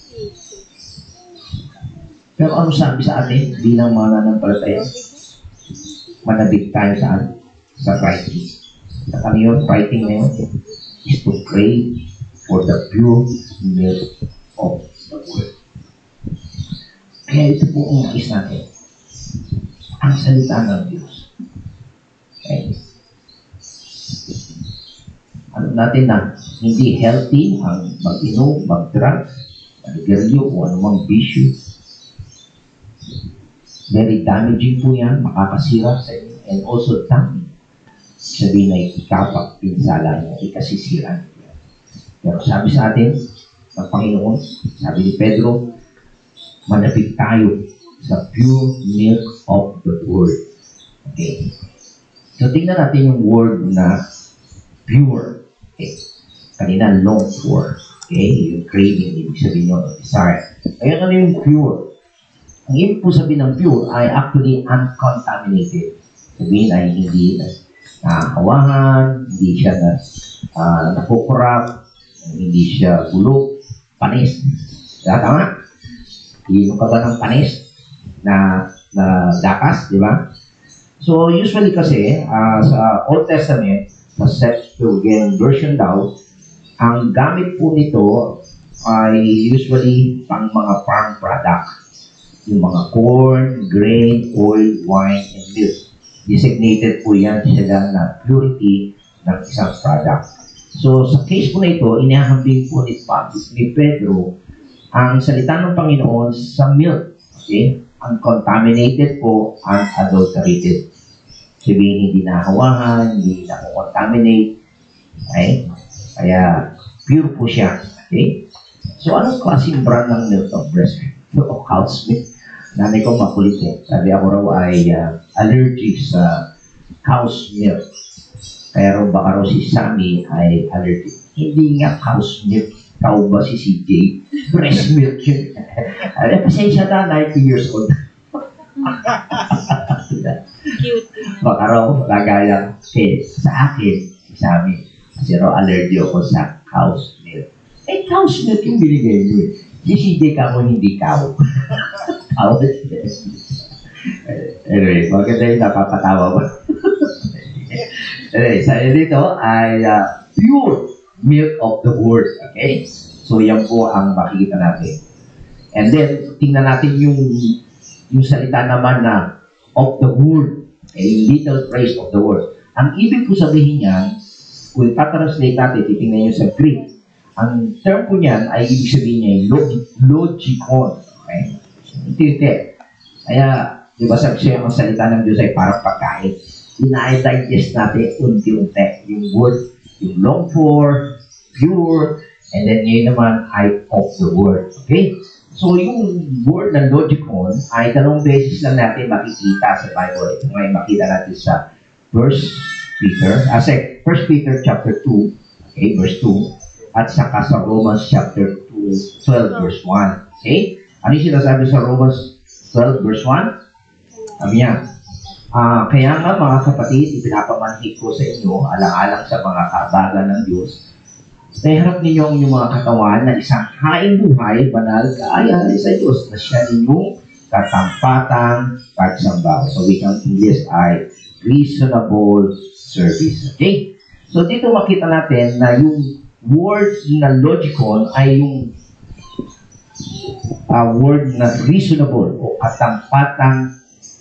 Speaker 1: Pero ano sabi sa atin bilang mga nananampalataya? Manabik tayo saan? Sa writing. Sa kaniyon, writing na yun is to pray for the pure milk of the word. Kaya ito po ang nais natin. Ang salita ng Diyos. Okay? Alam natin na hindi healthy ang mag-inom, mag-drugs, mag-geryo o anumang bisyo. Very damaging po yan, makakasira sa inyo. And also damage. Sabihin na ikapak, pinsala niya, ikasisira niya. Pero sabi sa atin, ng Panginoon, sabi ni Pedro, manapit tayo sa pure milk of the word. Okay. So tingnan natin yung word na pure. Okay. Kanina, long for. Okay. Yung craving, ibig sabihin nyo, desire. Ngayon, ano yung pure? Ang ibig po sabihin ng pure ay actually uncontaminated. Sabihin ay hindi nahawahan, hindi siya nakukurap, hindi siya bulok, panis. Tama? Iinom ka ba ng panis na dakas, di ba? So usually kasi sa Old Testament, sa Septuagint version daw, ang gamit po nito ay usually pang mga farm product. Yung mga corn, grain, oil, wine, and milk. Designated po yan sila na purity ng isang product. So, sa case po na ito, inihahambing po ni Pedro ang salita ng Panginoon sa milk. Okay? Uncontaminated po, unadulterated. Sabihin, hindi nahawahan, hindi nakukontaminate. Okay? Kaya, pure po siya. Okay? So, anong klaseng brand ng milk of breast? O cow's milk? Nanay ko makulit eh. Sabi ako raw ay allergic sa cow's milk. Kaya raw baka raw si Sammy ay allergic. Hindi nga cow's milk. Cow ba si CJ? Breast milk yun. Pasensya na, 90 years old.
Speaker 2: Cute.
Speaker 1: Baka raw lagayang sa akin, si Sammy. Kasi raw allergy ako sa cow's milk. Eh, cow's milk yung binigay mo eh. Si CJ ka mo, hindi cow. Anyway, maganda yung napapatawa mo. Anyway, sabi dito ay pure milk of the word. Okay? So, yan po ang makikita natin. And then, tingnan natin yung salita naman na of the word. Okay? Little phrase of the word. Ang ibig po sabihin niyan, kung tatranslate natin, titingnan nyo sa Greek, ang term po niyan ay ibig sabihin niya logikon. Okay? Hindi. Kaya, di ba sabi siya, ang salita ng Diyos ay parang pagkain. Ina-digest natin unti-unti. Yung word, yung long for, pure, and then yun naman ay of the word. Okay? So, yung word ng logikon ay dalawang beses lang natin makikita sa Bible. Ito ngayon makita natin sa 1 Peter chapter 2, okay, verse 2, at saka sa Romans chapter 12, verse 1. Okay? Ano yung sinasabi sa Romans 12, verse 1? Sabi niya, kaya nga mga kapatid, ipinapamanhig ko sa inyo, alang-alang sa mga kaabagan ng Diyos, na iharap ninyo ang inyong mga katawan na isang haing buhay, banal, kaaya sa Diyos, na siya ninyong katampatang pagsamba. So, wikang English ay reasonable service. Okay? So, dito makita natin na yung word na logikon ay yung word na reasonable o katampatang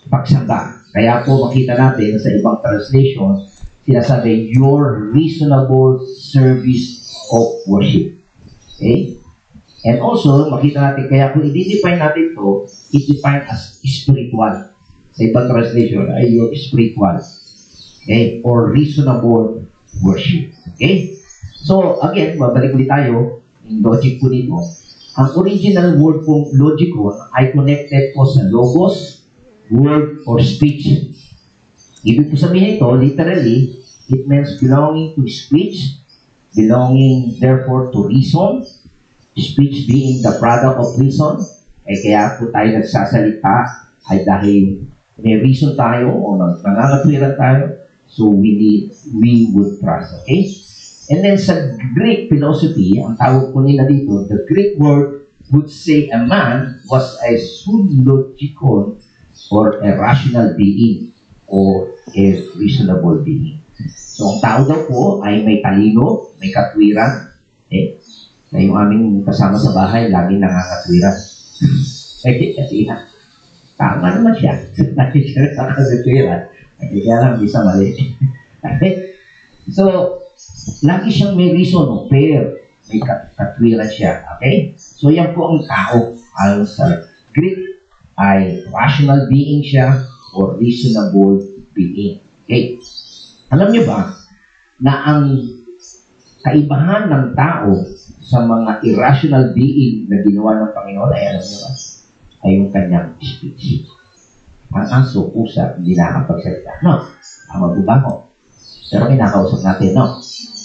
Speaker 1: pagsamba. Kaya po makita natin sa ibang translation, sinasabi, your reasonable service of worship. Okay? And also, makita natin, kaya kung i-define natin to, it define as spiritual. Sa ibang translation, ay your spiritual. Okay? Or reasonable worship. Okay? So, again, babalik ulit tayo, yung logic po dito. Ang original word po, logikon, ay connected po sa logos, word, or speech. Ibig po sabihin ito, literally, it means belonging to speech, belonging therefore to reason, speech being the product of reason. Kaya po tayo nagsasalita ay dahil may reason tayo o nangangatwiran tayo, so we would trust. Okay? And then sa Greek philosophy, ang tawag po nila dito, the Greek word would say a man was a logikon or a rational being or a reasonable being. So, ang tao daw po ay may talino, may katwiran. Na yung aming kasama sa bahay, laging nangangatwiran. Kasi na, tama naman siya. Lagi siya nakakatwiran. Kaya lang, bisa mali. So, lagi siyang may reason, no? Fair. May katwiran siya. Okay? So, yan po ang tao. Ayon sa Greek, ay rational being siya or reasonable being. Okay? Alam niyo ba na ang kaibahan ng tao sa mga irrational being na ginawa ng Panginoon ay alam niyo ba? Ay yung kanyang speech. Ang aso, pusa, hindi nakakapagsalita. No? Ang magubango. Pero kinakausap natin, no?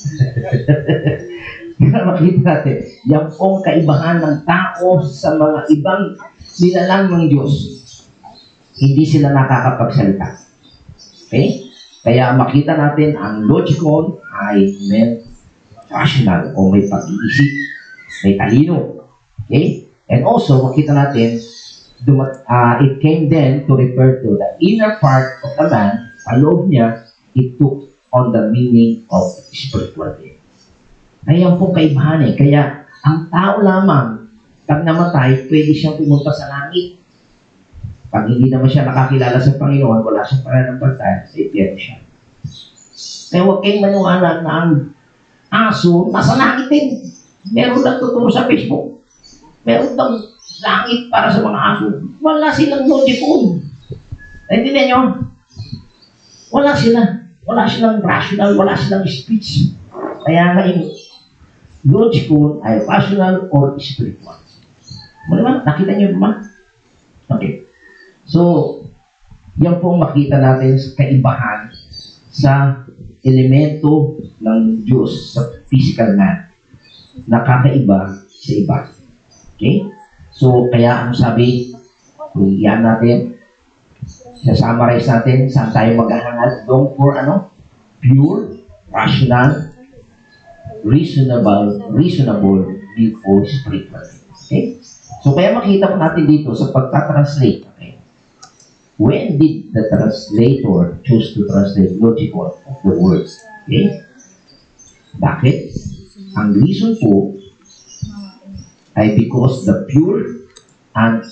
Speaker 1: Para makita natin, yung pong kaibahan ng tao sa mga ibang nilalang ng Diyos, hindi sila nakakapagsalita. Okay? Kaya makita natin ang logikon ay meant rational o may pag-iisip, may talino. Okay? And also, makita natin, it came then to refer to the inner part of the man, ang loob niya, it took on the meaning of spiritual being. Kaya pong kaibahan eh. Kaya ang tao lamang, pag namatay, pwede siyang pumunta sa langit. Pag hindi naman siya nakakilala sa Panginoon, wala siyang pananampalataya, sa impyerno siya. Kaya huwag kayong maniwala na ang aso nasa langit din. Meron lang tuturo sa Facebook. Meron lang langit para sa mga aso. Wala silang logikon. Naintindihan nyo? Wala sila. Wala silang rational, wala silang speech. Kaya nga yung logikon ay rational or spiritual. Mula nakita nyo ba? Okay. So, yan pong makita natin sa kaibahan sa elemento ng Diyos sa physical man. Nakakaiba sa iba. Okay? So, kaya ang sabi, kung iyan natin, sa-summarize natin, saan tayo maghahangad? Long for ano? Pure, rational, reasonable, or spiritual. Okay? So, kaya makita po natin dito sa pagtatranslate. Okay? When did the translator choose to translate logical of the words? Okay? Bakit? Ang reason po ay because the pure and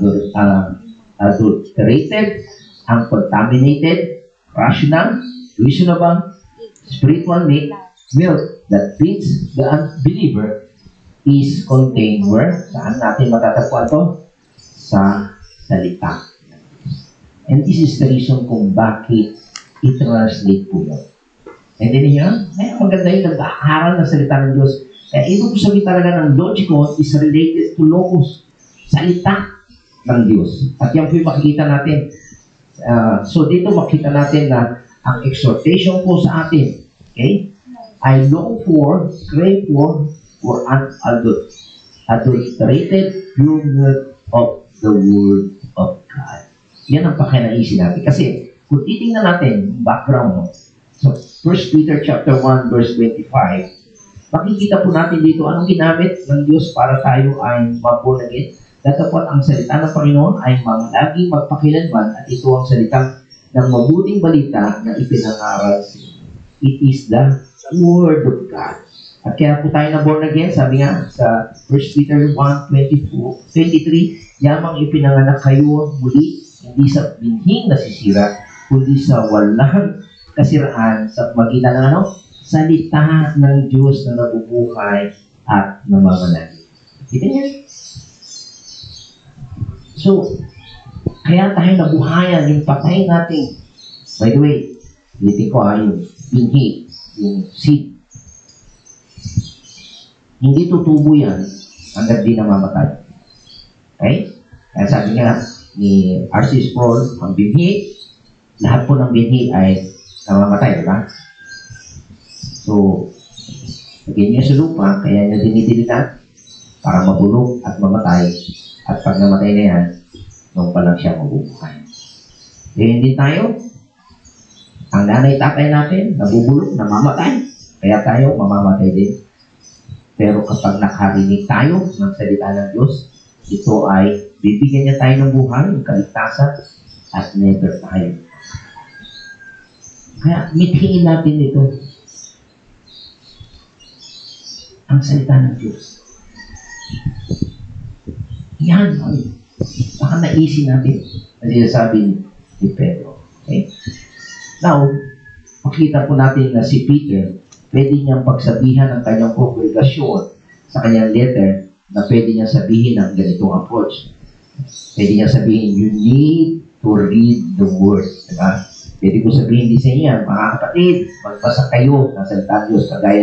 Speaker 1: adulterated, uncontaminated, rational, reasonable, spiritual milk that feeds the unbeliever is contained where? Saan natin matatagpuan to? Sa salita. And this is the reason kung bakit i-translate po yun. And then yun, maganda yung nag-aaral ng salita ng Diyos. Kaya ibig ko sabihin talaga ng logikon is related to logos. Salita ng Diyos. At yan po yung makikita natin. So dito makita natin na ang exhortation po sa atin, okay, I long for, crave for unadulterated pure milk of the Word of God. Yan ang pakinaisin natin. Kasi, kung titingnan natin, background, so 1 Peter chapter 1, verse 25, makikita po natin dito anong ginamit ng Diyos para tayo ay mag-born again. Datapot ang salita ng Panginoon ay laging magpakilanman at ito ang salita ng mabuting balita na ipinangaral sa inyo. It is the Word of God. At kaya po tayo na born again, sabi nga sa 1 Peter 1:23, yamang ipinanganak kayo muli, hindi sa binhing nasisira, kundi sa walang kasiraan sa magitan ng ano? Salita ng Diyos na nabubuhay at namamanali. Kita niya? So, kaya tayo nabuhayan yung patay natin. By the way, ulitin ko yung binhi, yung seed. Hindi tutubo yan hanggang di namamatay. Okay? Kaya sabi nga ni R.C. Sproul, ang binhi, lahat po ng binhi ay namamatay, di ba? So, lagyan niya sa lupa, kaya niya dinidiligan para mabulok at mamatay. At pag namatay na yan, nung pa lang siya mabubuhay. Ganyan din tayo. Ang nanay-tatay natin, nabubulok, namamatay. Kaya tayo, mamamatay din. Pero kapag nakarinig tayo ng salita ng Diyos, ito ay bibigyan niya tayo ng buhay, ng kaligtasan, at never tayo. Kaya mithiin natin ito. Ang salita ng Diyos. Yan, baka naisip natin na sinasabi ni Pedro. Okay? Now, makita po natin na si Peter, pwede niyang pagsabihan ng kanyang kongregasyon sa kanyang letter na pwede niyang sabihin ng ganitong approach. Pwede niyang sabihin, you need to read the Word. Diba? Pwede ko sabihin din sa inyo, mga kapatid, magbasa kayo ng salita ng Diyos kagaya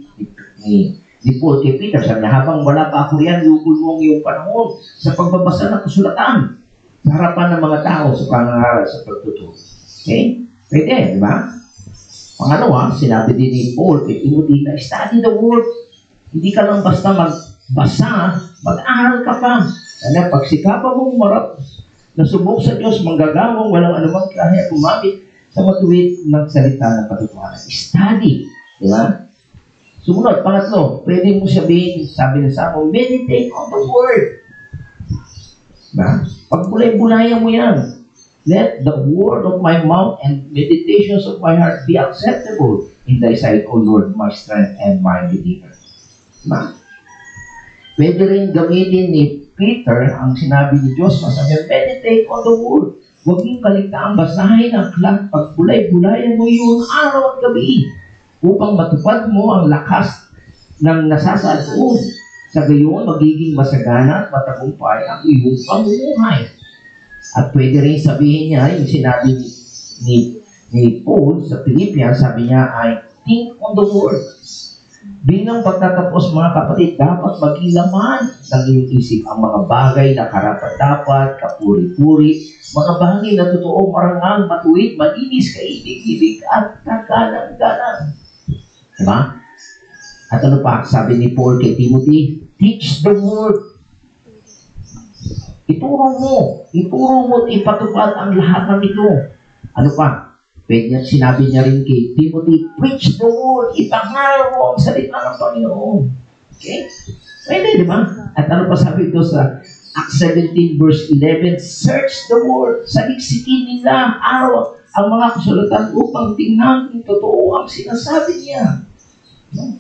Speaker 1: ni Paul kay Peter. Sabi niya, habang wala pa ako yan, lugol mo ang iyong panahon sa pagbabasa ng kasulatan sa harapan ng mga tao sa pangangaral sa pagtuturo. Okay? Pwede, di ba? Pangalawa, sinabi din ni Paul kay Timothy na study the Word. Hindi ka lang basta magbasa, mag-aral ka pa. Kaya pagsikapan mong marap na subok sa Diyos, manggagawang walang anumang kaya gumamit sa matuwid ng salita ng katotohanan. Study. Di ba? Sumunod, pangatlo, pwede mo sabihin, sabi ng Samo, meditate on the Word. Diba? Pagbulay-bulayan mo yan. Let the word of my mouth and meditations of my heart be acceptable in thy sight, O Lord, my strength and my Redeemer. Diba? Pwede rin gamitin ni Peter ang sinabi ni Diyos, masabi, meditate on the Word. Huwag yung kaligtaan, basahin ang aklat, pagbulay-bulayan mo yun araw at gabi upang matupad mo ang lakas ng nasasaad. Sa gayon, magiging masagana at matagumpay ang iyong pamumuhay. At pwede rin sabihin niya, yung sinabi ni Paul sa Philippians, sabi niya ay, think on the Word. Bilang pagtatapos, mga kapatid, dapat maging laman ng iyong isip ang mga bagay na karapat-dapat, kapuri-puri, mga bagay na totoo, marangal, matuwid, malinis, kaibig-ibig, at kagalang-galang. Diba? At ano pa, sabi ni Paul kay Timothy, teach the Word. Ituro mo at ipatupad ang lahat ng ito. Ano pa? Pwede sinabi niya rin kay Timothy, preach the Word, ipangaral mo ang salita ng Panginoon. Okay? Pwede, di ba? At ano pa sabi ito sa Acts 17 verse 11, search the Word, saliksikin nila araw ang mga kasulatan upang tingnan kung totoo ang sinasabi niya. No?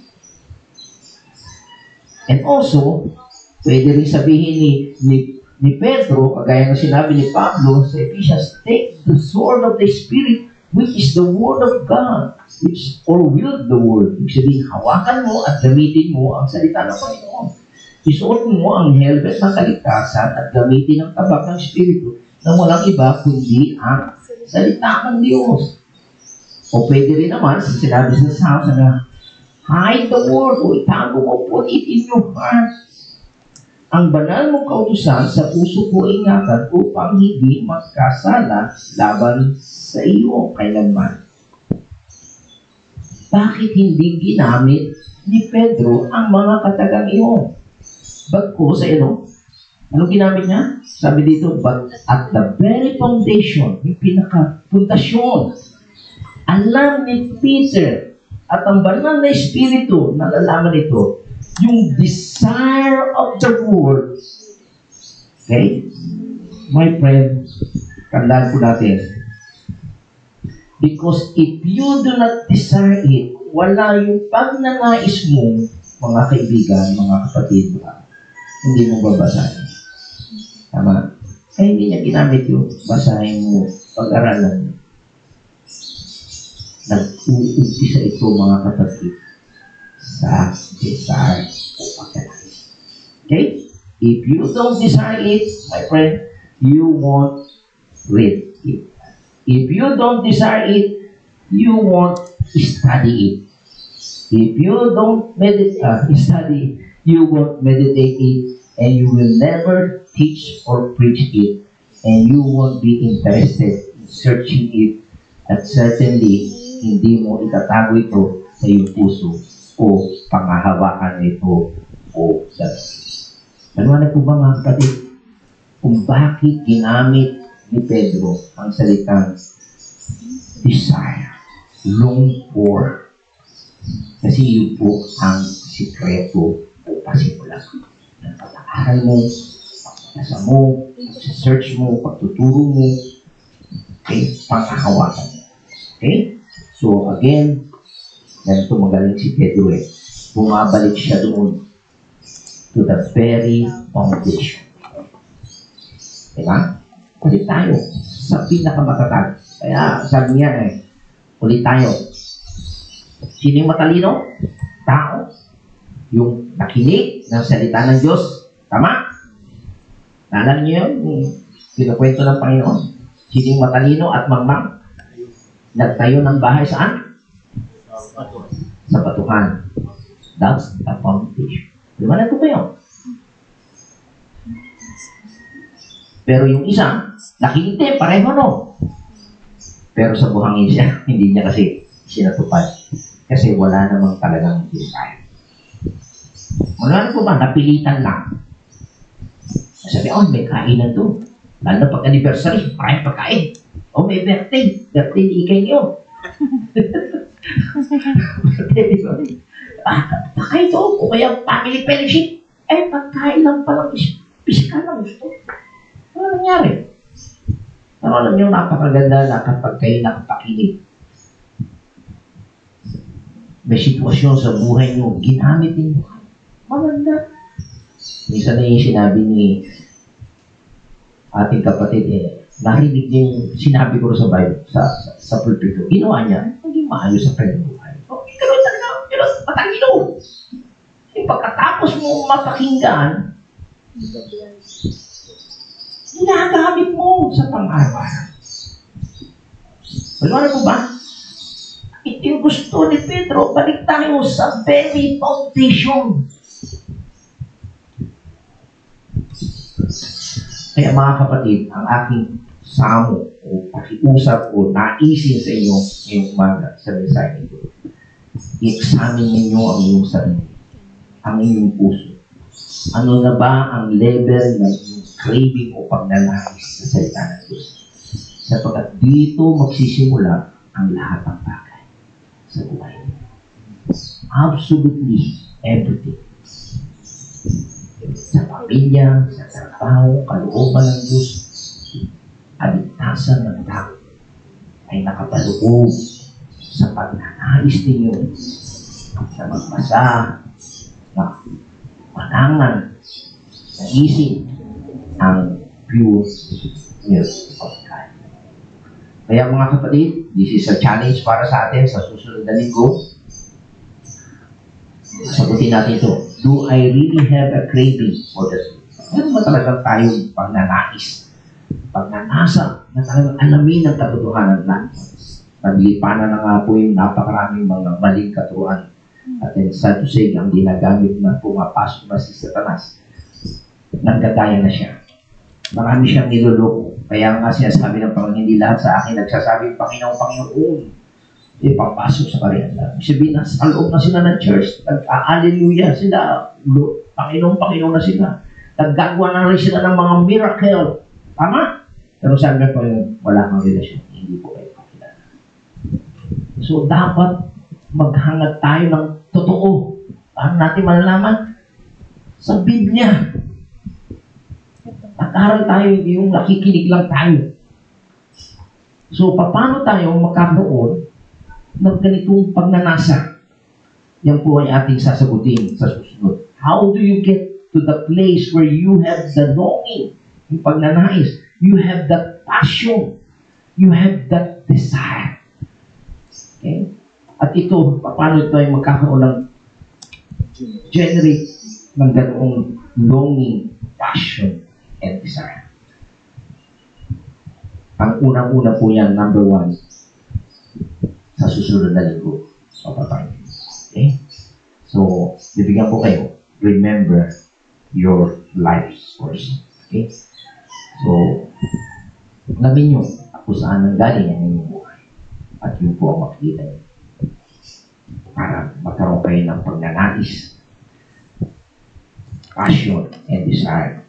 Speaker 1: And also, pwede rin sabihin ni Pedro, kagaya ng sinabi ni Pablo sa Ephesians, take the sword of the Spirit, which is the Word of God, or wield the Word. Ibig sabihin, hawakan mo at gamitin mo ang salita ng Panginoon. Isuot mo ang helmet ng kaligtasan at gamitin ang tabak ng Espiritu na walang iba kundi ang salita ng Diyos. O pwede rin naman, sinabi sa Psalms na, hide the Word, o itago mo, put it in your heart. Ang banal mong kautusan sa puso ko ingatan upang hindi magkasala laban sa iyo kailanman. Bakit hindi ginamit ni Pedro ang mga katagang iyon? Bagko sa ino, ano ginamit niya? Sabi dito, but at the very foundation, yung pinaka-pundasyon, alam ni Peter at ang banal na Espiritu, nalalaman ito, yung desire of the Word. Okay? My friend, tandaan po natin. Because if you do not desire it, wala yung pagnanais mo, mga kaibigan, mga kapatid, hindi mo babasahin. Tama? Ay, hindi niya ginamit yun. Basahin mo, pag-aralan mo. Nag-uumpisa ito, mga kapatid, sa desire o pagkanais. Okay? If you don't desire it, my friend, you won't read it. If you don't desire it, you won't study it. If you don't study, you won't meditate it, and you will never teach or preach it, and you won't be interested in searching it, at certainly, hindi mo itatago ito sa iyong puso o pangahawakan nito o dalawa. Maliwanag po ba, mga kapatid, kung bakit ginamit ni Pedro ang salitang desire, long for? Kasi yun po ang sikreto o pasimula ng pag-aaral mo, pag-asa mo, pag-search mo, pagtuturo mo, okay, pang-ahawakan mo. Okay? So again, ganito magaling si Pedro eh. Bumabalik siya doon to the very foundation. Diba? Ulit tayo sa pinakamatatag. Kaya sabi niya eh, ulit tayo. Sino yung matalino? Tao. Yung nakinig ng salita ng Diyos. Tama? Naalala niyo yun? Yung kinukwento ng Panginoon. Sino yung matalino at mangmang? Nagtayo ng bahay saan? Sa batuhan. That's the foundation. Liwanag ko ba yun? Pero yung isa, nakinig din, pareho no. Pero sa buhangin siya, hindi niya kasi sinatupad. Kasi wala namang talagang desire. Liwanag ko ba? Napilitan lang. Sabi, oh, may kainan to. Lalo na pag anniversary, maraming pagkain. Oh, may birthday. Birthday di ikay niyo. Pagkain to, o kaya family fellowship. Eh, pagkain lang palang pisikal na gusto. Ano nangyari? Ano alam niyo, napakaganda na kapag kayo nakapakinig. May sitwasyon sa buhay niyo, ginamit niyo. Maganda. Minsan na yung sinabi ni ating kapatid, narinig niya yung sinabi ko sa Bible, sa pulpito. Ginawa niya, naging maayos sa kanyang buhay. Okay, pero talaga, pero matalino. Yung pagkatapos mo mapakinggan, ginagamit mo sa pang-araw-araw. Wala mo ba? Ito yung gusto ni Pedro, balik tayo sa very foundation. Kaya mga kapatid, ang aking samo o pakiusap o naisin sa inyo ngayong umaga sa mensahe nito, i-examine ninyo ang inyong sarili, ang inyong puso. Ano na ba ang level ng inyong craving o pagnanais sa salita ng Diyos? Sapagkat dito magsisimula ang lahat ng bagay sa buhay niyo. Absolutely everything. Sa pamilya, sa trabaho, kalooban ng Diyos, kaligtasan ng tao ay nakapaloob sa pagnanais ninyo sa magbasa, na manangan, na isip ang pure milk of God. Kaya mga kapatid, this is a challenge para sa atin sa susunod na linggo. Sagutin natin ito. Do I really have a craving for this? Ano ba talagang tayong pagnanais? Pagnanasa na talagang alamin ang katotohanan na. Naglipanan na nga po yung napakaraming mga maling katuruan. At then, sad to say, ang ginagamit na pumapasok na si Satanas, nanggagaya na siya. Marami siyang niloloko. Kaya nga sinasabi ng Panginoon, hindi lahat sa akin nagsasabing, Panginoon, Panginoon. Papasok sa kariyanda. Sabihin na, sa loob na sila ng church, nag-a-alleluia sila, Panginoon, Panginoon na sila. Naggagawa na rin sila ng mga miracle. Tama? Pero sabi ng Panginoon, wala kang relasyon. Hindi po kayo kakilala. So, dapat maghangad tayo ng totoo. Paano natin malalaman? Sa Biblia. Nag-aral tayo, yung nakikinig lang tayo. So, paano tayo magkakaroon ng ganitong pagnanasa? Yan po ay ating sasagutin sa susunod. How do you get to the place where you have the longing, yung pagnanais? You have that passion. You have that desire. Okay? At ito, paano ito ay magkakaroon ng generate ng ganoong longing, passion, and desire. Ang unang-una po yan, number 1, sa susunod na linggo. Okay? So, bibigyan ko kayo, remember your life source. Okay? So, alamin nyo kung saan nanggaling ang inyong buhay. At yun po ang makikita nyo. Para magkaroon kayo ng pagnanais, passion, and desire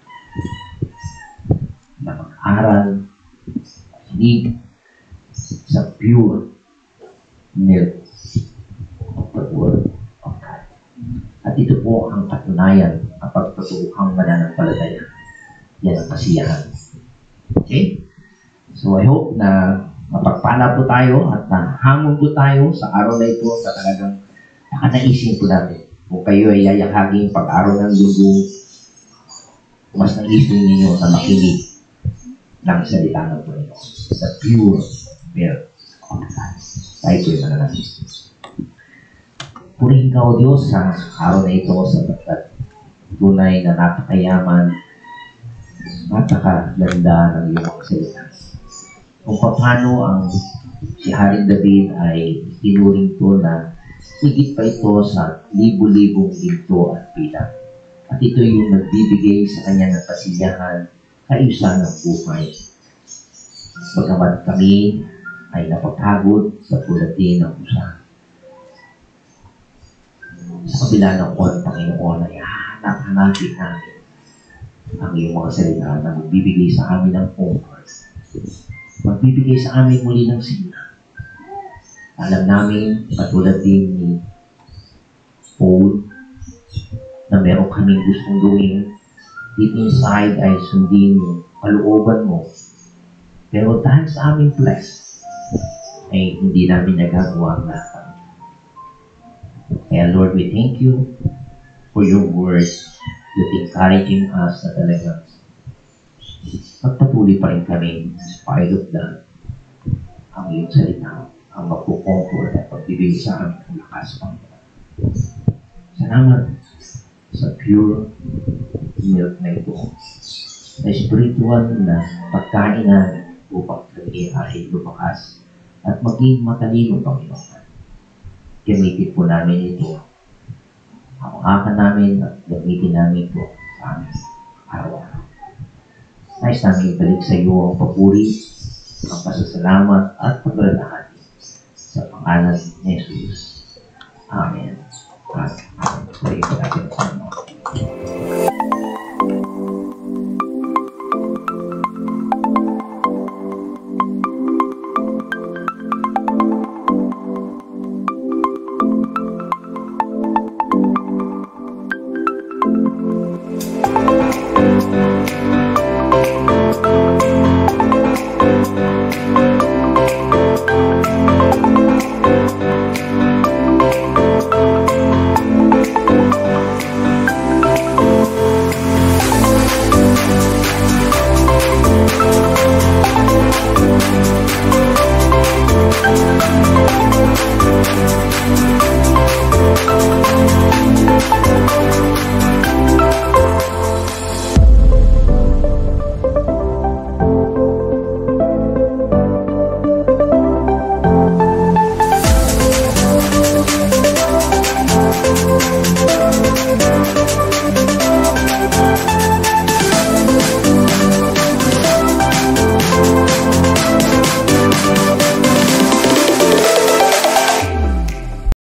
Speaker 1: na mag-aral, makinig sa pure milk of the Word of God. At ito po ang katunayan ng pagpatukhang mananampalataya. Yan ang kasiyahan. Okay? So I hope na mapagpala po tayo at nahamon po tayo sa araw na ito sa talagang nakanaisin po natin. Kung kayo ay yayakaging pag-araw ng linggo, mas naisin ninyo na makinig ng salita ng Panginoon. The pure milk of God. Tayo po yung mananangin. Purihin ka o Diyos sa araw na ito sapagkat tunay na napakayaman, napakaganda ng iyong mga salita. Kung paano ang si Haring David ay tinuring to na higit pa ito sa libu-libong ginto at pila. At ito yung nagbibigay sa kanya ng kasiyahan, kaayusan ng buhay. Bagamat kami ay napapagod sa tulad din ng usahan. Sa kabila ng Panginoon ay hanap-hanapin namin ang iyong mga salita na magbibigay sa amin ng comfort. Magbibigay sa amin muli ng sigla. Alam namin, katulad din ni Paul, na meron kaming gustong gawin, deep inside ay sundin yung kalooban mo. Pero dahil sa aming flesh, ay hindi namin nagagawa ang lahat. Kaya Lord, we thank you for your words that encouraging us na talagang pagpatuloy pa rin kami in spite of that ang iyong salita, ang magpo-comfort at pagbibigay sa amin ng lakas pang salamat sa pure milk na ito, na spiritual na pagkain namin upang kami ay lumakas at maging matalino, Panginoon. Gamitin po namin ito. Hawakan namin at gamitin namin ito sa amin araw-araw. Nais namin ibalik sa iyo ang papuri, ang pasasalamat at paglalahati sa pangalan ni Jesus.